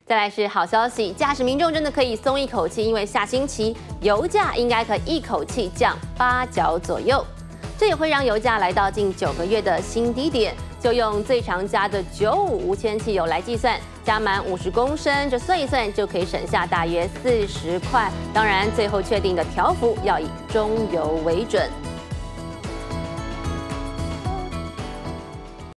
再来是好消息，驾驶民众真的可以松一口气，因为下星期油价应该可以一口气降8角左右，这也会让油价来到近9个月的新低点。就用最常加的95无铅汽油来计算，加满50公升，这算一算就可以省下大约40块。当然，最后确定的调幅要以中油为准。